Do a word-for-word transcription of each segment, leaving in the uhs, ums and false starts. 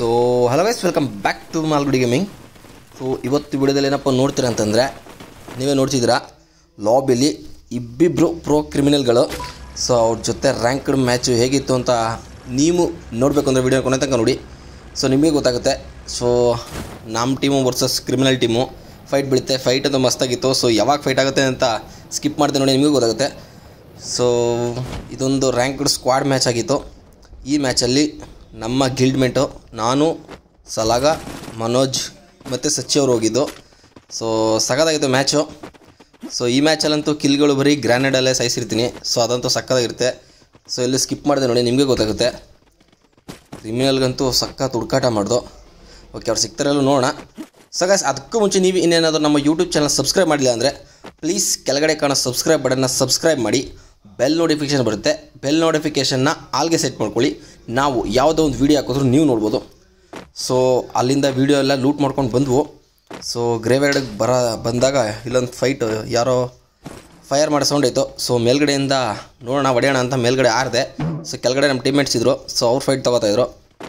So hello guys, welcome back to Malgudi gaming. So ಇವತ್ತು ವಿಡಿಯೋದಲ್ಲಿ ಏನಪ್ಪ ನೋಡ್ತೀರಾ ಅಂತಂದರೆ, ನೀವೇ ನೋಡ್ತಿದ್ದೀರಾ ಲಾಬಿಲಿ ಇಬ್ಬಿಬ್ಬರು ಪ್ರೋ ಕ್ರಿಮಿನಲ್ಗಳು. ಸೊ ಅವ್ರ ಜೊತೆ ರ್ಯಾಂಕ್ಡ್ ಮ್ಯಾಚು ಹೇಗಿತ್ತು ಅಂತ ನೀವು ನೋಡಬೇಕು ಅಂದರೆ ವಿಡಿಯೋ ಕೊನೆ ತನಕ ನೋಡಿ. ಸೊ ನಿಮಗೆ ಗೊತ್ತಾಗುತ್ತೆ. ಸೊ ನಮ್ಮ team versus criminal team fight ಬೀಳುತ್ತೆ. ಫೈಟ್ ಅದು ಮಸ್ತಾಗಿತ್ತು. ಸೊ ಯಾವಾಗ ಫೈಟ್ ಆಗುತ್ತೆ ಅಂತ ಸ್ಕಿಪ್ ಮಾಡಿದೆ ನೋಡಿ, ನಿಮಗೂ ಗೊತ್ತಾಗುತ್ತೆ. ಸೊ ಇದೊಂದು ರ್ಯಾಂಕ್ಡ್ ಸ್ಕ್ವಾಡ್ ಮ್ಯಾಚ್ ಆಗಿತ್ತು. ಈ ಮ್ಯಾಚಲ್ಲಿ ನಮ್ಮ ಗಿಲ್ಡ್ಮೆಂಟು ನಾನು, ಸಲಾಗ, ಮನೋಜ್ ಮತ್ತು ಸಚ್ಚಿ ಅವರು ಹೋಗಿದ್ದು. So ಸಖತ್ತಾಗಿತ್ತು match. ಸೊ ಈ ಮ್ಯಾಚಲ್ಲಂತೂ ಕಿಲ್ಗಳು ಬರೀ ಗ್ರ್ಯಾನೇಡಲ್ಲೇ ಸಾಯಿಸಿರ್ತೀನಿ. ಸೊ ಅದಂತೂ ಸಖತ್ತಾಗಿರುತ್ತೆ. ಸೊ ಇಲ್ಲಿ ಸ್ಕಿಪ್ ಮಾಡಿದೆ ನೋಡಿ, ನಿಮಗೆ ಗೊತ್ತಾಗುತ್ತೆ. ಕ್ರಿಮಿನಲ್ಗಂತೂ ಸಖತ್ ಹುಡುಕಾಟ ಮಾಡ್ದು. ಓಕೆ, ಅವ್ರು ಸಿಗ್ತಾರಲ್ಲ ನೋಡೋಣ. ಸೊ ಗೈಸ್, ಅದಕ್ಕೂ ಮುಂಚೆ ನೀವು ಇನ್ನೇನಾದರೂ ನಮ್ಮ ಯೂಟ್ಯೂಬ್ ಚಾನಲ್ ಸಬ್ಸ್ಕ್ರೈಬ್ ಮಾಡಿಲ್ಲ ಅಂದರೆ ಪ್ಲೀಸ್ ಕೆಳಗಡೆ ಕಾಣೋ ಸಬ್ಸ್ಕ್ರೈಬ್ ಬಟನ್ನ ಸಬ್ಸ್ಕ್ರೈಬ್ ಮಾಡಿ. ಬೆಲ್ ನೋಟಿಫಿಕೇಷನ್ ಬರುತ್ತೆ. ಬೆಲ್ ನೋಟಿಫಿಕೇಷನ್ನ ಆಲ್ಗೆ ಸೆಟ್ ಮಾಡ್ಕೊಳ್ಳಿ. ನಾವು ಯಾವುದೋ ಒಂದು ವೀಡಿಯೋ ಹಾಕಿದ್ರು ನೀವು ನೋಡ್ಬೋದು. ಸೊ ಅಲ್ಲಿಂದ ವೀಡಿಯೋ ಎಲ್ಲ ಲೂಟ್ ಮಾಡ್ಕೊಂಡು ಬಂದವು. ಸೊ ಗ್ರೇವ್ಯಾರ್ಡ್ಗೆ ಬರ ಬಂದಾಗ ಇಲ್ಲೊಂದು ಫೈಟ್ ಯಾರೋ ಫೈರ್ ಮಾಡೋ ಸೌಂಡ್ ಆಯಿತು. ಸೊ ಮೇಲ್ಗಡೆಯಿಂದ ನೋಡೋಣ ಹೊಡೆಯೋಣ ಅಂತ ಮೇಲ್ಗಡೆ ಆರಿದೆ. ಸೊ ಕೆಳಗಡೆ ನಮ್ಮ ಟೀಮ್ಮೇಟ್ಸ್ ಇದ್ದರು. ಸೊ ಅವ್ರು ಫೈಟ್ ತೊಗೋತಾಯಿದ್ರು.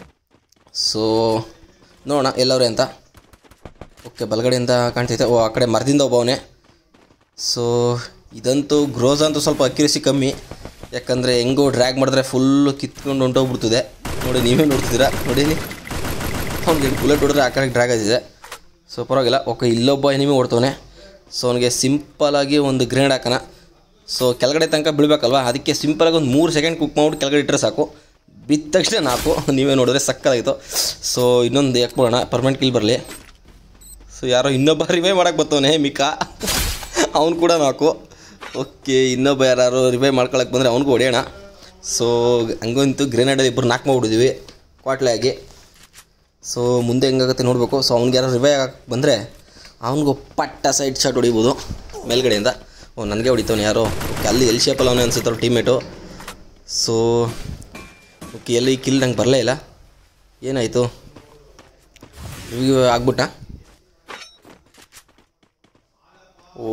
ಸೊ ನೋಡೋಣ ಎಲ್ಲವ್ರೆ ಅಂತ. ಓಕೆ, ಬಲಗಡೆಯಿಂದ ಕಾಣ್ತೈತೆ. ಓ, ಆ ಕಡೆ ಮರದಿಂದ ಒಬ್ಬವನೇ. ಸೊ ಇದಂತೂ ಗ್ರೋಸ್ ಅಂತೂ ಸ್ವಲ್ಪ ಅಕ್ಯುರಸಿ ಕಮ್ಮಿ, ಯಾಕಂದರೆ ಹೆಂಗೋ ಡ್ರ್ಯಾಗ್ ಮಾಡಿದ್ರೆ ಫುಲ್ಲು ಕಿತ್ಕೊಂಡು ಹೊಂಟೋಗ್ಬಿಡ್ತದೆ. ನೋಡಿ, ನೀವೇ ನೋಡ್ತಿದ್ದೀರಾ. ನೋಡಿ, ಅವ್ನಿಗೆ ಬುಲೆಟ್ ಹೊಡೆದ್ರೆ ಆ ಕಡೆ ಡ್ರ್ಯಾಗ್ ಆಗಿದೆ. ಸೊ ಪರವಾಗಿಲ್ಲ. ಓಕೆ, ಇಲ್ಲೊಬ್ಬ ಎನಿಮಿ ಓಡ್ತವನೆ. ಸೊ ಅವನಿಗೆ ಸಿಂಪಲಾಗಿ ಒಂದು ಗ್ರೇನೇಡ್ ಹಾಕೋಣ. ಸೊ ಕೆಳಗಡೆ ತನಕ ಬೀಳಬೇಕಲ್ವ, ಅದಕ್ಕೆ ಸಿಂಪಲಾಗಿ ಒಂದು ಮೂರು ಸೆಕೆಂಡ್ ಕುಕ್ ಮಾಡ್ಬಿಟ್ಟು ಕೆಳಗಡೆ ಇಟ್ಟರೆ ಸಾಕು. ಬಿದ್ದ ತಕ್ಷಣ ನಾಲ್ಕು. ನೀವೇ ನೋಡಿದ್ರೆ ಸಕ್ಕತ್ತಾಗಿತ್ತು. ಸೊ ಇನ್ನೊಂದು ಯಾಕೆ ಪರ್ಮನೆಂಟ್ ಕಿಲ್ ಬರಲಿ. ಸೊ ಯಾರೋ ಇನ್ನೊಬ್ಬ ರಿವೈವ್ ಮಾಡೋಕ್ಕೆ ಬರ್ತವನೆ ಮಿಕಾ, ಅವ್ನು ಕೂಡ ನಾಲ್ಕು. ಓಕೆ, ಇನ್ನೊಬ್ಬ ಯಾರು ರಿವೈವ್ ಮಾಡ್ಕೊಳಕ್ಕೆ ಬಂದರೆ ಅವ್ನಿಗೂ ಹೊಡೆಯೋಣ. ಸೊ ಹಂಗಂತೂ ಗ್ರೆನೇಡಲ್ಲಿ ಇಬ್ಬರು ನಾಲ್ಕು ಮಾಡ್ಬಿಟ್ಟಿದ್ವಿ ಕ್ವಾಟ್ಲೆ ಆಗಿ. ಸೊ ಮುಂದೆ ಹೆಂಗಾಗುತ್ತೆ ನೋಡಬೇಕು. ಸೊ ಅವ್ನಿಗೆ ಯಾರು ರಿವೈವ್ ಆಗಕ್ಕೆ ಬಂದರೆ ಅವ್ನಿಗೂ ಪಟ್ಟ ಸೈಡ್ ಶಾಟ್ ಹೊಡಿಬೋದು ಮೇಲ್ಗಡೆಯಿಂದ. ಓ, ನನಗೆ ಹೊಡಿತವನು ಯಾರೋ. ಓಕೆ, ಅಲ್ಲಿ ಎಲ್ ಶೇಪಲ್ಲಿ ಅವನೇ ಅನ್ಸುತ್ತವ್ರು ಟೀಮೇಟು. ಸೊ ಓಕೆ, ಎಲ್ಲಿ ಕಿಲ್ ನಂಗೆ ಬರಲೇ ಇಲ್ಲ. ಏನಾಯಿತು, ರಿವ್ಯೂ ಆಗ್ಬಿಟ್ಟ. ಓ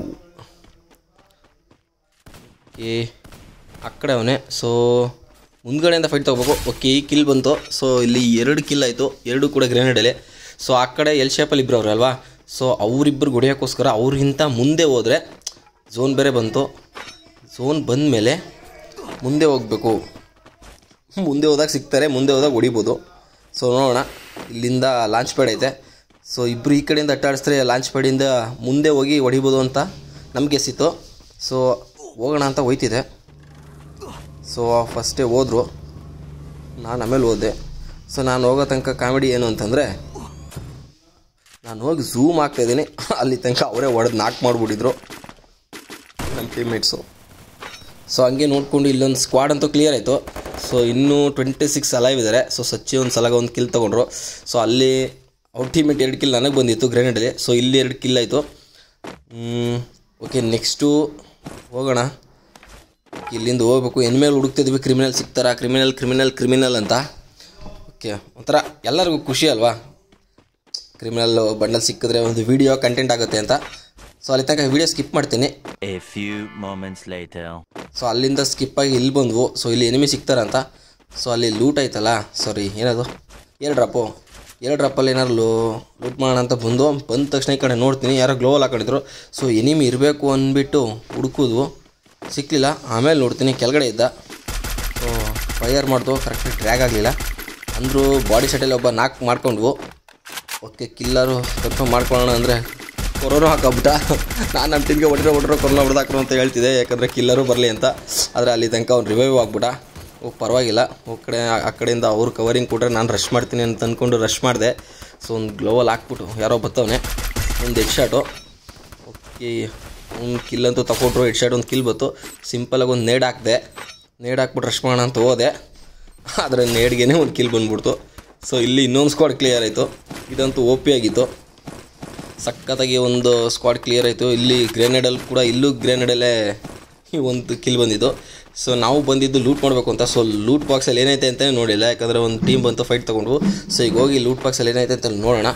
ಓಕೆ, ಆ ಕಡೆ ಅವನೇ. ಸೊ ಮುಂದ್ಗಡೆಯಿಂದ ಫೈಟ್ ತೊಗೋಬೇಕು. ಓಕೆ, ಈ ಕಿಲ್ ಬಂತು. ಸೊ ಇಲ್ಲಿ ಎರಡು ಕಿಲ್ ಆಯಿತು, ಎರಡು ಕೂಡ ಗ್ರೆನೇಡಲ್ಲೇ. ಸೊ ಆ ಕಡೆ ಎಲ್ ಶೇಪಲ್ಲಿ ಇಬ್ಬರು ಅವ್ರು ಅಲ್ವಾ. ಸೊ ಅವರಿಬ್ಬರು ಹೊಡೆಯೋಕ್ಕೋಸ್ಕರ ಅವ್ರಿಗಿಂತ ಮುಂದೆ ಹೋದರೆ ಝೋನ್ ಬೇರೆ ಬಂತು. ಝೋನ್ ಬಂದ ಮೇಲೆ ಮುಂದೆ ಹೋಗಬೇಕು. ಮುಂದೆ ಹೋದಾಗ ಸಿಗ್ತಾರೆ, ಮುಂದೆ ಹೋದಾಗ ಹೊಡಿಬೋದು. ಸೊ ನೋಡೋಣ, ಇಲ್ಲಿಂದ ಲಾಂಚ್ ಪ್ಯಾಡ್ ಐತೆ. ಸೊ ಇಬ್ಬರು ಈ ಕಡೆಯಿಂದ ಅಟ್ಟಾಡಿಸಿದ್ರೆ ಲಾಂಚ್ ಪ್ಯಾಡಿಂದ ಮುಂದೆ ಹೋಗಿ ಹೊಡಿಬೋದು ಅಂತ ನಮಗೆ ಸಿಕ್ತು. ಸೊ ಹೋಗೋಣ ಅಂತ ಹೋಯ್ತಿದೆ. ಸೊ ಫಸ್ಟೇ ಹೋದರು, ನಾನು ಆಮೇಲೆ ಹೋದೆ. ಸೊ ನಾನು ಹೋಗೋ ತನಕ ಕಾಮಿಡಿ ಏನು ಅಂತಂದರೆ, ನಾನು ಹೋಗಿ ಝೂಮ್ ಆಗ್ತಾಯಿದ್ದೀನಿ, ಅಲ್ಲಿ ತನಕ ಅವರೇ ಹೊಡೆದು ನಾಕ್ ಮಾಡಿಬಿಟ್ಟಿದ್ರು ನಮ್ಮ ಟೀಮ್ಮೇಟ್ಸು. ಸೊ ಹಂಗೆ ನೋಡಿಕೊಂಡು ಇಲ್ಲೊಂದು ಸ್ಕ್ವಾಡ್ ಅಂತೂ ಕ್ಲಿಯರ್ ಆಯಿತು. ಸೊ ಇನ್ನೂ ಟ್ವೆಂಟಿ ಸಿಕ್ಸ್ ಅಲೈವ್ ಇದ್ದಾರೆ. ಸೊ ಸಚ್ಚಿ ಒಂದು ಸಲ ಒಂದು ಕಿಲ್ ತೊಗೊಂಡ್ರು. ಸೊ ಅಲ್ಲಿ ಅವ್ರ ಟೀಮೇಟ್ ಎರಡು ಕಿಲ್ ನನಗೆ ಬಂದಿತ್ತು ಗ್ರೆನೇಡಲ್ಲಿ. ಸೊ ಇಲ್ಲಿ ಎರಡು ಕಿಲ್ ಆಯಿತು. ಓಕೆ, ನೆಕ್ಸ್ಟು ಹೋಗೋಣ. ಇಲ್ಲಿಂದ ಹೋಗ್ಬೇಕು. ಎನ್ಮೇಲೆ ಹುಡುಕ್ತಿದ್ವಿ ಕ್ರಿಮಿನಲ್ ಸಿಗ್ತಾರಾ, ಕ್ರಿಮಿನಲ್ ಕ್ರಿಮಿನಲ್ ಕ್ರಿಮಿನಲ್ ಅಂತ. ಓಕೆ, ಒಂಥರ ಎಲ್ಲರಿಗೂ ಖುಷಿ ಅಲ್ವಾ, ಕ್ರಿಮಿನಲ್ ಬಂಡಲ್ ಸಿಕ್ಕಿದ್ರೆ ಒಂದು ವೀಡಿಯೋ ಕಂಟೆಂಟ್ ಆಗುತ್ತೆ ಅಂತ. ಸೊ ಅಲ್ಲಿ ತನಕ ವೀಡಿಯೋ ಸ್ಕಿಪ್ ಮಾಡ್ತೀನಿ. ಸೊ ಅಲ್ಲಿಂದ ಸ್ಕಿಪ್ ಆಗಿ ಇಲ್ಲಿ ಬಂದ್ವು. ಸೊ ಇಲ್ಲಿ ಎನಿಮಿ ಸಿಗ್ತಾರಂತ. ಸೊ ಅಲ್ಲಿ ಲೂಟ್ ಆಯ್ತಲ್ಲ, ಸಾರಿ ಏನದು ಎರಡು ಡ್ರಾಪು ಎರಡು ಡ್ರಾಪಲ್ಲಿ ಏನಾರು ಲೂ ಲೂಟ್ ಮಾಡೋಣ ಅಂತ ಬಂದು ಬಂದ ತಕ್ಷಣ ಈ ಕಡೆ ನೋಡ್ತೀನಿ, ಯಾರೋ ಗ್ಲೋವಲ್ ಹಾಕೊಂಡಿದ್ರು. ಸೊ ಎನಿಮಿ ಇರಬೇಕು ಅಂದ್ಬಿಟ್ಟು ಹುಡುಕಿದ್ವು, ಸಿಕ್ಕಲಿಲ್ಲ. ಆಮೇಲೆ ನೋಡ್ತೀನಿ ಕೆಳಗಡೆ ಇದ್ದ. ಸೊ ಫೈರ್ ಮಾಡ್ದು, ಕರೆಕ್ಟಾಗಿ ಟ್ರ್ಯಾಗ್ ಆಗಲಿಲ್ಲ. ಅಂದರೂ ಬಾಡಿ ಸೆಟಲ್ಲಿ ಒಬ್ಬ ನಾಕ್ ಮಾಡ್ಕೊಂಡ್ವು. ಓಕೆ, ಕಿಲ್ಲರು ಕನ್ಫರ್ಮ್ ಮಾಡ್ಕೊಳ್ಳೋಣ ಅಂದರೆ ಕೊರೋನಾ ಹಾಕೋಬಿಟ್ಟ. ನಾನು ನಮ್ಮ ಟೀಮ್ಗೆ ಹೊಡಿರೋ ಹೊಡ್ರೋ ಕೊರೋನಾ ಹೊಡೆದಾಕ್ರು ಅಂತ ಹೇಳ್ತಿದ್ದೆ, ಯಾಕಂದರೆ ಕಿಲ್ಲರು ಬರಲಿ ಅಂತ. ಆದರೆ ಅಲ್ಲಿ ತನಕ ಅವ್ನು ರಿವೈವ್ ಆಗ್ಬಿಟ್ಟ. ಓ ಪರವಾಗಿಲ್ಲ. ಹೋಗಿ ಕಡೆ ಆ ಕಡೆಯಿಂದ ಅವ್ರು ಕವರಿಂಗ್ ಕೊಟ್ಟರೆ ನಾನು ರಶ್ ಮಾಡ್ತೀನಿ ಅಂತ ಅಂದ್ಕೊಂಡು ರಶ್ ಮಾಡಿದೆ. ಸೊ ಒಂದು ಗ್ಲೋವಲ್ ಹಾಕ್ಬಿಟ್ಟು ಯಾರೋ ಬರ್ತವನೆ, ಒಂದು ಹೆಡ್ ಶಾಟು. ಓಕೆ, ಒಂದು ಕಿಲ್ ಅಂತೂ ತಗೊಂಡ್ರು. ಹೆಡ್ ಶಾಟ್ ಒಂದು ಕಿಲ್ ಬಂತು. ಸಿಂಪಲಾಗಿ ಒಂದು ನೇಡ್ ಹಾಕಿದೆ. ನೇಡ್ ಹಾಕ್ಬಿಟ್ಟು ರಶ್ ಮಾಡೋಣ ಅಂತ ಹೋದೆ, ಆದರೆ ನೇಡ್ಗೆ ಒಂದು ಕಿಲ್ ಬಂದ್ಬಿಡ್ತು. ಸೊ ಇಲ್ಲಿ ಇನ್ನೊಂದು ಸ್ಕ್ವಾಡ್ ಕ್ಲಿಯರ್ ಆಯಿತು. ಇದಂತೂ ಓ ಪಿ ಆಗಿತ್ತು, ಸಖತ್ತಾಗಿ ಒಂದು ಸ್ಕ್ವಾಡ್ ಕ್ಲಿಯರ್ ಆಯಿತು. ಇಲ್ಲಿ ಗ್ರೆನೇಡಲ್ಲಿ ಕೂಡ ಇಲ್ಲೂ ಗ್ರೆನೇಡಲ್ಲೇ ಒಂದು ಕಿಲ್ ಬಂದಿದ್ದು. ಸೊ ನಾವು ಬಂದಿದ್ದು ಲೂಟ್ ಮಾಡಬೇಕು ಅಂತ. ಸೊ ಲೂಟ್ ಬಾಕ್ಸಲ್ಲಿ ಏನೈತೆ ಅಂತಲೇ ನೋಡಿಲ್ಲ, ಯಾಕಂದರೆ ಒಂದು ಟೀಮ್ ಬಂತು ಫೈಟ್ ತೊಗೊಂಡ್ವು. ಸೊ ಈಗ ಹೋಗಿ ಲೂಟ್ ಬಾಕ್ಸಲ್ಲಿ ಏನೈತೆ ಅಂತ ನೋಡೋಣ.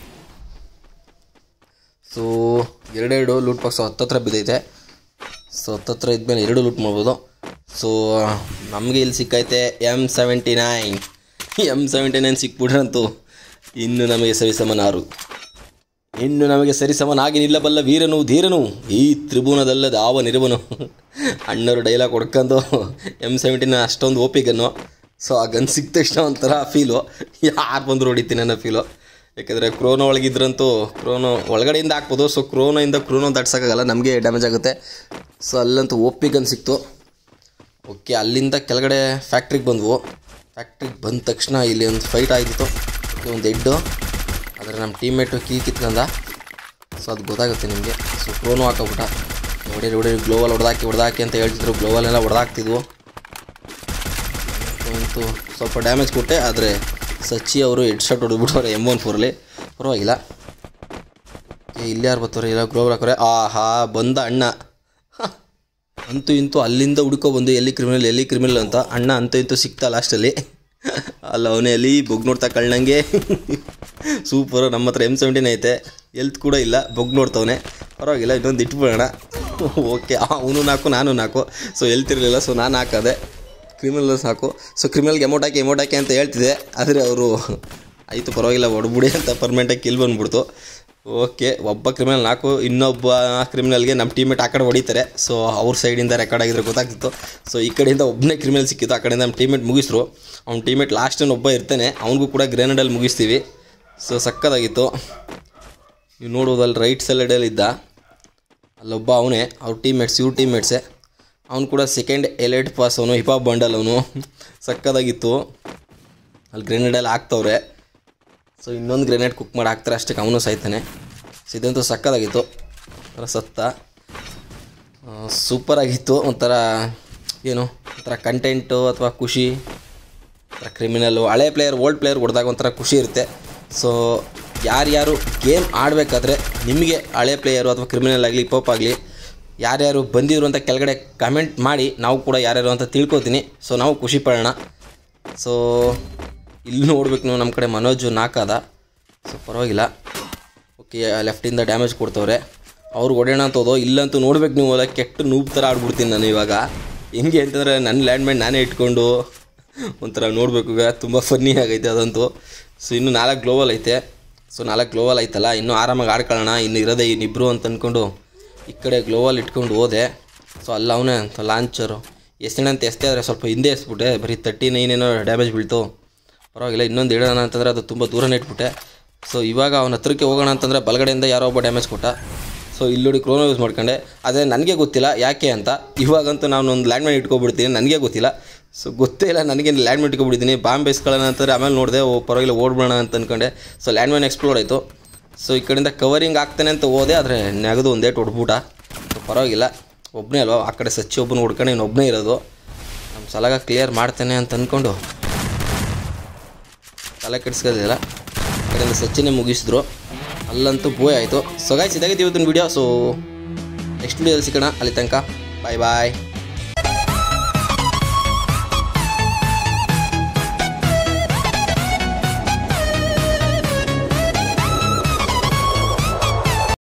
ಸೊ ಎರಡೆರಡು ಲೂಟ್ ಬಾಕ್ಸ್ ಹತ್ತತ್ರ ಬಿದ್ದೈತೆ. ಸೊ ಹತ್ತತ್ರ ಇದ್ಮೇಲೆ ಎರಡು ಲೂಟ್ ಮಾಡ್ಬೋದು. ಸೊ ನಮಗೆ ಇಲ್ಲಿ ಸಿಕ್ಕೈತೆ M seventy nine. M seventy nine ಸಿಕ್ಬಿಟ್ರಂತೂ ಇನ್ನು ನಮಗೆ ಸರಿಸಮನಾರು, ಇನ್ನು ನಮಗೆ ಸರಿಸಮನಾಗಿ ನಿಲ್ಲಬಲ್ಲ ವೀರನು ಧೀರನು ಈ ತ್ರಿಭುವನದಲ್ಲದ ಆವ ನಿರುವನು. ಅಣ್ಣವರು ಡೈಲಾಗ್ ಹೊಡ್ಕೊಂಡು ಎಮ್ ಸೆವೆಂಟಿನ ಅಷ್ಟೊಂದು ಓಪಿಗನ್ನು. ಸೊ ಆ ಗನ್ ಸಿಕ್ಕ ತಕ್ಷಣ ಒಂಥರ ಫೀಲು, ಯಾರು ಬಂದರೂ ಹೊಡಿತೀನಿ ಅನ್ನೋ ಫೀಲು. ಯಾಕೆಂದರೆ ಕ್ರೋನೋ ಒಳಗಿದ್ರಂತೂ ಕ್ರೋನೋ ಒಳಗಡೆಯಿಂದ ಹಾಕ್ಬೋದು. ಸೊ ಕ್ರೋನೋಯಿಂದ ಕ್ರೋನೋ ದಾಟ್ಸೋಕ್ಕಾಗಲ್ಲ, ನಮಗೆ ಡ್ಯಾಮೇಜ್ ಆಗುತ್ತೆ. ಸೊ ಅಲ್ಲಂತೂ ಓಪಿ ಗನ್ ಸಿಕ್ತು. ಓಕೆ, ಅಲ್ಲಿಂದ ಕೆಳಗಡೆ ಫ್ಯಾಕ್ಟ್ರಿಗೆ ಬಂದವು. ಫ್ಯಾಕ್ಟ್ರಿಗೆ ಬಂದ ತಕ್ಷಣ ಇಲ್ಲಿ ಒಂದು ಫೈಟ್ ಆಗಿತ್ತು. ಒಂದು ಹೆಡ್ಡು, ಆದರೆ ನಮ್ಮ ಟೀಮ್ಮೇಟು ಕೀಲ್ ಕಿತ್ಕೊಂಡ. ಸೊ ಅದು ಗೊತ್ತಾಗುತ್ತೆ ನಿಮಗೆ. ಸೊ ಕ್ರೋನೋ ಹಾಕೋಬಿಟ್ಟ. ಹೊಡೀರಿ ಹೊಡೀರಿ ಗ್ಲೋವಲ್ ಹೊಡೆದಾಕಿ ಹೊಡೆದಾಕಿ ಅಂತ ಹೇಳ್ತಿದ್ರು. ಗ್ಲೋವಲ್ಲೆಲ್ಲ ಹೊಡೆದಾಕ್ತಿದ್ವು. ಅಂತೂ ಸ್ವಲ್ಪ ಡ್ಯಾಮೇಜ್ ಕೊಟ್ಟೆ, ಆದರೆ ಸಚ್ಚಿ ಅವರು ಹೆಡ್ ಶಾಟ್ ಹೊಡೆದ್ಬಿಟ್ಟವ್ರೆ ಎಮ್ ಒನ್ ಫೋರಲ್ಲಿ. ಪರವಾಗಿಲ್ಲ. ಇಲ್ಲಿ ಯಾರು ಬರ್ತಾರೆ? ಇಲ್ಲ ಗ್ಲೋವಲ್ ಹಾಕೋರೆ. ಆಹಾ, ಬಂದ ಅಣ್ಣ. ಅಂತೂ ಇಂತೂ ಅಲ್ಲಿಂದ ಹುಡ್ಕೊಬಂದು ಎಲ್ಲಿ ಕ್ರಿಮಿನಲ್ ಎಲ್ಲಿ ಕ್ರಿಮಿನಲ್ ಅಂತ. ಅಣ್ಣ ಅಂತೂ ಇಂತೂ ಸಿಕ್ತಾ ಲಾಸ್ಟಲ್ಲಿ. ಅಲ್ಲ ಅವನೇ ಅಲ್ಲಿ ಬೊಗ್ ನೋಡ್ತಾ ಕಳ್ಳಂಗೆ. ಸೂಪರು. ನಮ್ಮ ಹತ್ರ ಎಮ್ ಸೆವೆಂಟೀನ್ ಐತೆ, ಎಲ್ತ್ ಕೂಡ ಇಲ್ಲ, ಬೊಗ್ ನೋಡ್ತವನೆ. ಪರವಾಗಿಲ್ಲ, ಇನ್ನೊಂದು ಇಟ್ಬಿಡೋಣ. ಓಕೆ, ಅವನು ನಾಲ್ಕು ನಾನು ನಾಲ್ಕು. ಸೊ ಎಲ್ತ್ ಇರಲಿಲ್ಲ, ಸೊ ನಾನು ಹಾಕೋದೆ. ಕ್ರಿಮಿನಲ್ ಸಾಕು. ಸೊ ಕ್ರಿಮಿನಲ್ಗೆ ಎಮೌಂಟ್ ಹಾಕಿ ಎಮೌಂಟ್ ಹಾಕಿ ಅಂತ ಹೇಳ್ತಿದ್ದೆ, ಆದರೆ ಅವರು ಆಯಿತು ಪರವಾಗಿಲ್ಲ ಹೊಡ್ಬಿಡಿ ಅಂತ ಪರ್ಮನೆಂಟಾಗಿ ಕಿಲ್ ಬಂದುಬಿಡ್ತು. ಓಕೆ, ಒಬ್ಬ ಕ್ರಿಮಿನಲ್ ನಾಲ್ಕು, ಇನ್ನೊಬ್ಬ ಕ್ರಿಮಿನಲ್ಗೆ ನಮ್ಮ ಟೀಮೇಟ್ ಆ ಕಡೆ ಹೊಡಿತಾರೆ. ಸೊ ಅವ್ರ ಸೈಡಿಂದ ರೆಕಾರ್ಡ್ ಆಗಿದ್ರೆ ಗೊತ್ತಾಗ್ತಿತ್ತು. ಸೊ ಈ ಕಡೆಯಿಂದ ಒಬ್ಬನೇ ಕ್ರಿಮಿನಲ್ ಸಿಕ್ಕಿತ್ತು, ಆ ಕಡೆಯಿಂದ ನಮ್ಮ ಟೀಮೇಟ್ ಮುಗಿಸ್ರು. ಅವ್ನ ಟೀಮೇಟ್ ಲಾಸ್ಟನ್ನು ಒಬ್ಬ ಇರ್ತಾನೆ, ಅವ್ನಿಗೂ ಕೂಡ ಗ್ರೆನೇಡಲ್ಲಿ ಮುಗಿಸ್ತೀವಿ. ಸೊ ಸಕ್ಕತ್ತಾಗಿತ್ತು. ನೀವು ನೋಡೋದಲ್ಲಿ ರೈಟ್ ಸೈಡಲ್ಲಿ ಇದ್ದ ಅಲ್ಲೊಬ್ಬ ಅವನೇ, ಅವ್ರ ಟೀಮೇಟ್ಸ್ ಇವ್ರ ಟೀಮೇಟ್ಸೇ. ಅವ್ನು ಕೂಡ ಸೆಕೆಂಡ್ ಎಲೈಟ್ ಪಾಸ್, ಅವನು ಹಿಪಾಪ್ ಬಂಡಲ್ ಅವನು. ಸಕ್ಕತ್ತಾಗಿತ್ತು. ಅಲ್ಲಿ ಗ್ರೆನೇಡಲ್ಲಿ ಹಾಕ್ತವ್ರೆ. ಸೊ ಇನ್ನೊಂದು ಗ್ರೆನೇಡ್ ಕುಕ್ ಮಾಡಿ ಹಾಕ್ತಾರೆ, ಅಷ್ಟಕ್ಕೆ ಅವನು ಸಾಯ್ತಾನೆ. ಸೊ ಇದಂತೂ ಸಕ್ಕತ್ತಾಗಿತ್ತು. ಒಂಥರ ಸತ್ತ ಸೂಪರಾಗಿತ್ತು. ಒಂಥರ ಏನು ಒಂಥರ ಕಂಟೆಂಟು ಅಥವಾ ಖುಷಿ, ಒಂಥರ ಕ್ರಿಮಿನಲ್ಲು. ಹಳೆ ಪ್ಲೇಯರ್ ಓಲ್ಡ್ ಪ್ಲೇಯರ್ ಹೊಡೆದಾಗ ಒಂಥರ ಖುಷಿ ಇರುತ್ತೆ. ಸೊ ಯಾರ್ಯಾರು ಗೇಮ್ ಆಡಬೇಕಾದ್ರೆ ನಿಮಗೆ ಹಳೆ ಪ್ಲೇಯರು ಅಥವಾ ಕ್ರಿಮಿನಲ್ ಆಗಲಿ ಹಿಪಾಪ್ ಆಗಲಿ ಯಾರ್ಯಾರು ಬಂದಿದ್ರು ಅಂತ ಕೆಳಗಡೆ ಕಮೆಂಟ್ ಮಾಡಿ, ನಾವು ಕೂಡ ಯಾರ್ಯಾರು ಅಂತ ತಿಳ್ಕೊತೀನಿ. ಸೊ ನಾವು ಖುಷಿ ಪಡೋಣ. ಸೊ ಇಲ್ಲಿ ನೋಡ್ಬೇಕು ನೀವು, ನಮ್ಮ ಕಡೆ ಮನೋಜು ನಾಲ್ಕಾದ. ಸೊ ಪರವಾಗಿಲ್ಲ. ಓಕೆ, ಲೆಫ್ಟಿಂದ ಡ್ಯಾಮೇಜ್ ಕೊಡ್ತವ್ರೆ. ಅವ್ರು ಹೊಡೆಯೋಣ ಅಂತ ಹೋದೋ, ಇಲ್ಲಂತೂ ನೋಡ್ಬೇಕು ನೀವು, ಅಲ್ಲ ಕೆಟ್ಟು ನೂಬ್ ಥರ ಆಡ್ಬಿಡ್ತೀನಿ ನಾನು ಇವಾಗ. ಹೆಂಗೆ ಅಂತಂದರೆ ನನ್ನ ಲ್ಯಾಂಡ್ಮೈನ್ ನಾನೇ ಇಟ್ಕೊಂಡು ಒಂಥರ ನೋಡಬೇಕು. ಈಗ ತುಂಬ ಫನ್ನಿ ಆಗೈತೆ ಅದಂತೂ. ಸೊ ಇನ್ನೂ ನಾಲ್ಕು ಗ್ಲೋವಲ್ ಐತೆ. ಸೊ ನಾಲ್ಕು ಗ್ಲೋವಲ್ ಐತಲ್ಲ, ಇನ್ನೂ ಆರಾಮಾಗಿ ಆಡ್ಕೊಳ್ಳೋಣ. ಇನ್ನು ಇರೋದೇ ಇನ್ನಿಬ್ಬರು ಅಂತ ಅಂದ್ಕೊಂಡು ಈ ಕಡೆ ಗ್ಲೋವಲ್ ಇಟ್ಕೊಂಡು ಹೋದೆ. ಸೊ ಅಲ್ಲ ಅವನೇ ಅಂತ ಲಾಂಚರು ಎಸ್ತಿಣ ಅಂತ ಎಸ್ತೆ, ಆದರೆ ಸ್ವಲ್ಪ ಹಿಂದೆ ಎಸ್ಬಿಟ್ಟೆ. ಬರೀ ತರ್ಟಿ ನೈನ್ ಏನೋ ಡ್ಯಾಮೇಜ್ ಬೀಳ್ತು. ಪರವಾಗಿಲ್ಲ, ಇನ್ನೊಂದು ಇಡೋಣ ಅಂತಂದರೆ ಅದು ತುಂಬ ದೂರನೇ ಇಟ್ಬಿಟ್ಟೆ. ಸೊ ಇವಾಗ ಅವನ ಹತ್ರಕ್ಕೆ ಹೋಗೋಣ ಅಂತಂದರೆ ಬಲಗಡೆಯಿಂದ ಯಾರೋ ಒಬ್ಬ ಡ್ಯಾಮೇಜ್ ಕೊಟ್ಟ. ಸೊ ಇಲ್ಲೋಡಿ ಕ್ರೋನೋ ಯೂಸ್ ಮಾಡ್ಕೊಂಡೆ. ಅದೇ ನನಗೆ ಗೊತ್ತಿಲ್ಲ ಯಾಕೆ ಅಂತ. ಇವಾಗಂತೂ ನಾನು ಒಂದು ಲ್ಯಾಂಡ್ಮೈನ್ ಇಟ್ಕೊಬಿಡ್ತೀನಿ, ನನಗೆ ಗೊತ್ತಿಲ್ಲ. ಸೊ ಗೊತ್ತೇ ಇಲ್ಲ ನನಗೆ ಲ್ಯಾಂಡ್ಮೈನ್ ಇಟ್ಕೊಬಿಡ್ತೀನಿ. ಬಾಂಬ್ ಬೇಯಿಸ್ಕೊಳ್ಳೋಣ ಅಂತಂದರೆ ಆಮೇಲೆ ನೋಡಿದೆ, ಓ ಪರವಾಗಿಲ್ಲ ಓಡ್ಬಿಡೋಣ ಅಂತ ಅಂದ್ಕೊಂಡೆ. ಸೊ ಲ್ಯಾಂಡ್ಮೈನ್ ಎಕ್ಸ್ಪ್ಲೋರ್ ಆಯಿತು. ಸೊ ಈ ಕಡೆಯಿಂದ ಕವರಿಂಗ್ ಆಗ್ತಾನೆ ಅಂತ ಹೋದೆ, ಆದರೆ ನೆಗದು ಒಂದೇಟು ಹೊಡ್ಬಿಟ್ಟ. ಸೊ ಪರವಾಗಿಲ್ಲ, ಒಬ್ಬನೇ ಅಲ್ವಾ, ಆ ಕಡೆ ಸಚ್ಚಿ ಒಬ್ಬನ ಹುಡ್ಕೊಂಡು ಇನ್ನು ಒಬ್ಬನೇ ಇರೋದು. ನಮ್ಮ ಸಲಾಗ ಕ್ಲಿಯರ್ ಮಾಡ್ತೇನೆ ಅಂತ ಅಂದ್ಕೊಂಡು ತಲೆ ಕೆಡಿಸ್ಕೋದಿಲ್ಲ. ಆ ಕಡೆಯಿಂದ ಸಚ್ಚಿನೇ ಮುಗಿಸಿದ್ರು. ಅಲ್ಲಂತೂ ಬೋಯ್ ಆಯಿತು. ಸೊ ಗೈಸ್, ಇದಾಗಿತ್ತು ಇವತ್ತಿನ ವೀಡಿಯೋ. ಸೊ ನೆಕ್ಸ್ಟ್ ವೀಡಿಯೋದಲ್ಲಿ ಸಿಗೋಣ. ಅಲ್ಲಿ ತನಕ ಬಾಯ್ ಬಾಯ್.